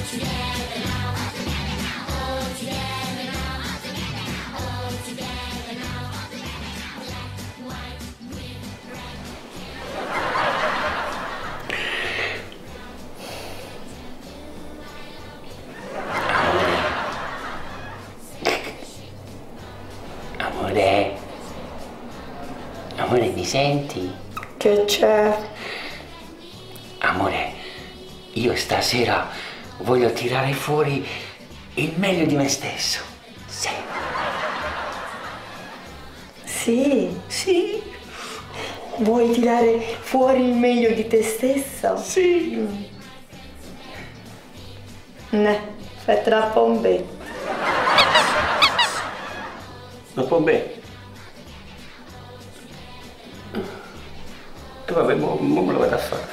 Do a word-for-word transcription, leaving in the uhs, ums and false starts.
Amore, amore, mi senti? Che c'è? Amore, io stasera voglio tirare fuori il meglio di me stesso. Sì. Sì? Sì? Vuoi tirare fuori il meglio di te stesso? Sì. Mm. Ne, fai troppo un bel. Dopo me. E vabbè, mo, mo me lo vado a fare.